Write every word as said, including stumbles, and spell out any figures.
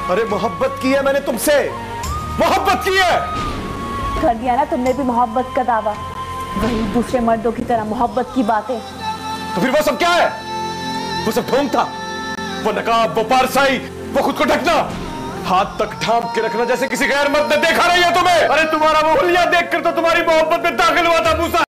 अरे मोहब्बत की है मैंने तुमसे, मोहब्बत की है। कर दिया ना तुमने भी मोहब्बत का दावा, वही दूसरे मर्दों की तरह मोहब्बत की बातें। तो फिर वो सब क्या है? वो सब ढोंग था, वो नकाब, वो पारसाई, वो खुद को ढकना, हाथ तक थाम के रखना जैसे किसी गैर मर्द ने देखा नहीं है तुम्हें। अरे तुम्हारा वो हुलिया देखकर तो तुम्हारी मोहब्बत में दाखिल हुआ था मूसा।